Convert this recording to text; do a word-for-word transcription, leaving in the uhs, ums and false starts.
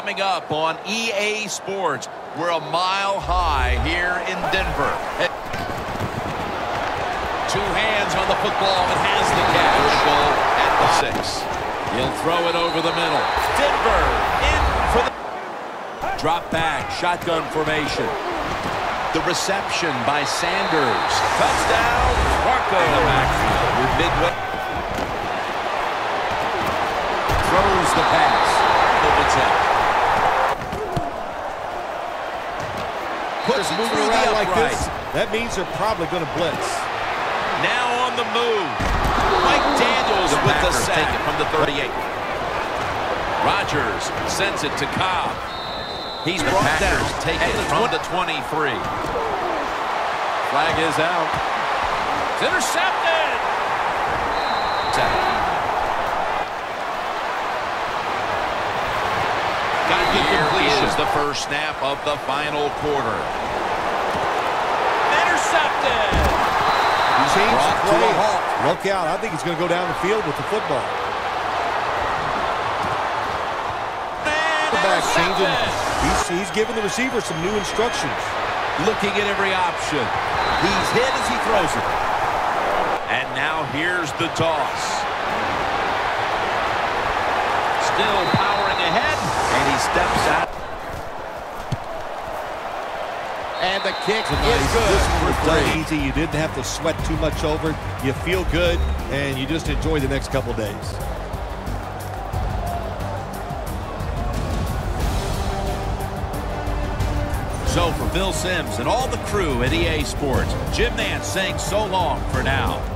Coming up on E A Sports, we're a mile high here in Denver. Two hands on the football and has the catch. Goal at the six. He'll throw it over the middle. Denver in for the drop back, shotgun formation. The reception by Sanders. Touchdown, Marco. In the backfield with midway. Throws the pass. Opens up. Puts moving around like this, that means they're probably going to blitz. Now on the move. Mike Daniels the with the sack from the thirty-eight. Rodgers sends it to Cobb. He's the brought Packers down. Take it from the twenty-three. Flag is out. It's intercepted. Here is the first snap of the final quarter. Intercepted. He changed the play. Look out. I think he's going to go down the field with the football. The back changing. He's, he's giving the receiver some new instructions. Looking at every option. He's hit as he throws it. And now here's the toss. Still powering ahead. And he steps out. And the kick nice, is good. This one was done easy. You didn't have to sweat too much over it. You feel good, and you just enjoy the next couple days. So for Phil Simms and all the crew at E A Sports, Jim Nantz saying so long for now.